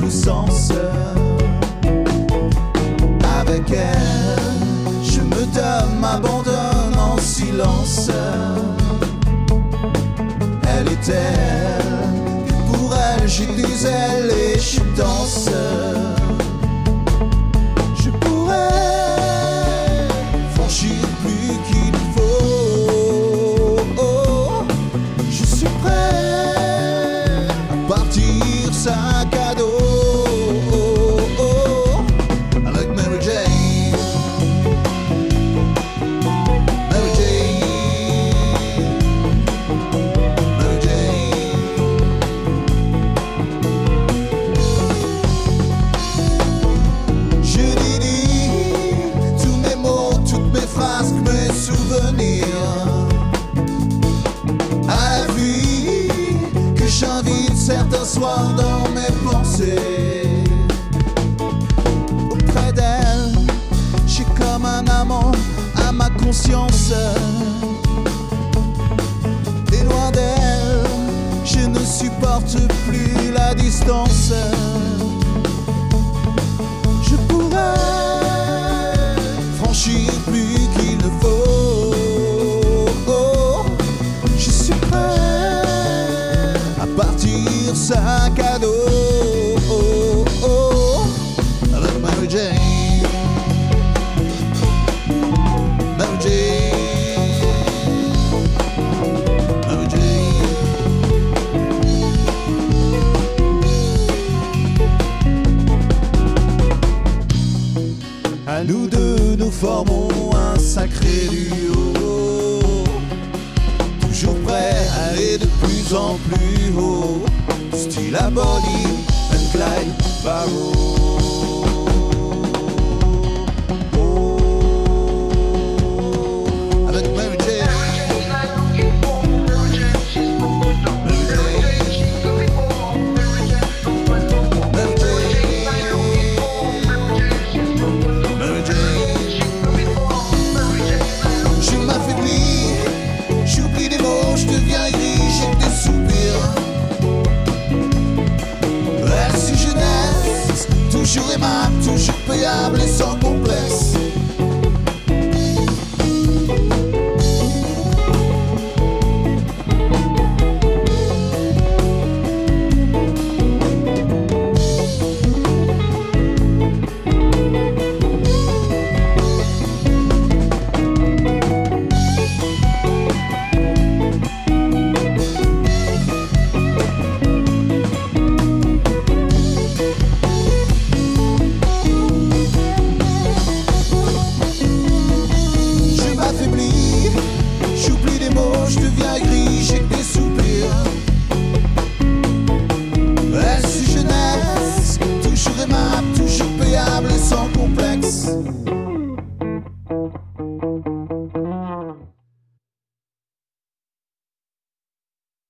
le sens. Avec elle, je me donne, m'abandonne en silence. Elle est elle, et pour elle j'ai des ailes et je danse. Je pourrais franchir plus qu'il faut. Je suis prêt à partir sac à dos. Certains soirs dans mes pensées, auprès d'elle, j'ai comme un amant à ma conscience. Et loin d'elle, je ne supporte plus la distance. Je pourrais franchir plus qu'il ne faut. Je suis prêt à partir sac à dos avec Mary Jane. Mary Jane. Mary Jane. À nous deux, nous formons un sacré duo, toujours prêt à aller de plus en plus haut. Style à Bonnie and Clyde Barrow. Avec Mary Jane. Je m'affaiblis, j'oublie des mots, je deviens gris, j'ai des soupirs. Toujours aimable, toujours payable et sans complexe. Toujours aimable, toujours payable et sans complexe.